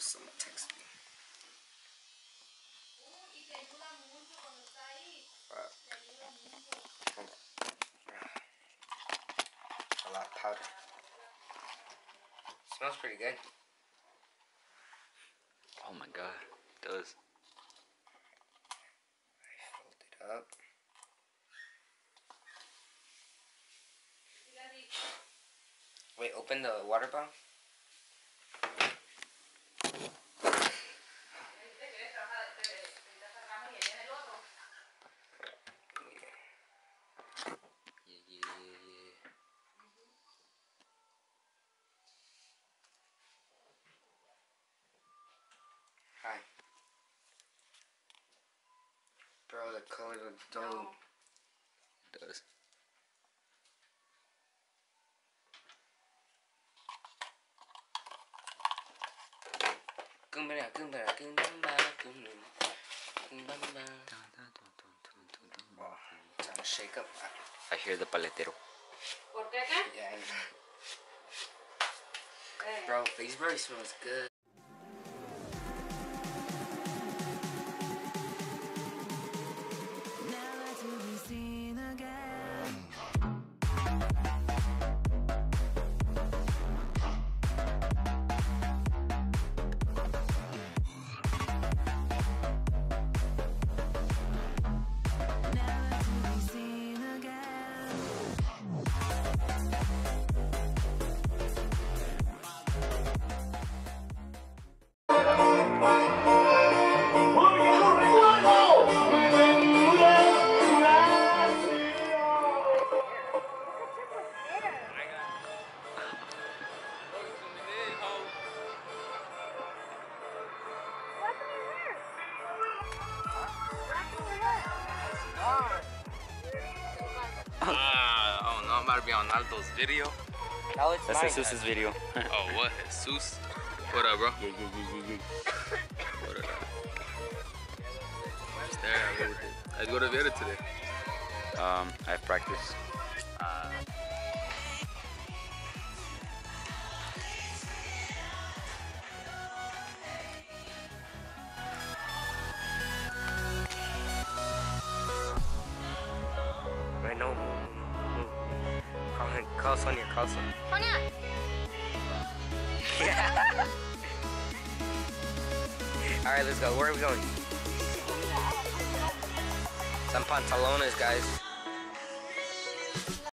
Someone text me. A lot of powder. Smells pretty good. Oh my god, it does. I filled it up. Wait, open the water bottle. Hi. Bro, the color looks dope. It does. Wow, time to shake up. I hear the paletero. Yeah, bro, Faceberry smells good. Oh no, I'm about to be on Aldo's video. Now it's That's mine, Jesus' video. Oh, what? Jesus? What up, bro? Yeah. What up? Just there, I go with it. I go to Vera today. I have practice. Right, no. Call Sonia, call Sonia. Sonia! Yeah. Alright, let's go. Where are we going? Some pantalones, guys.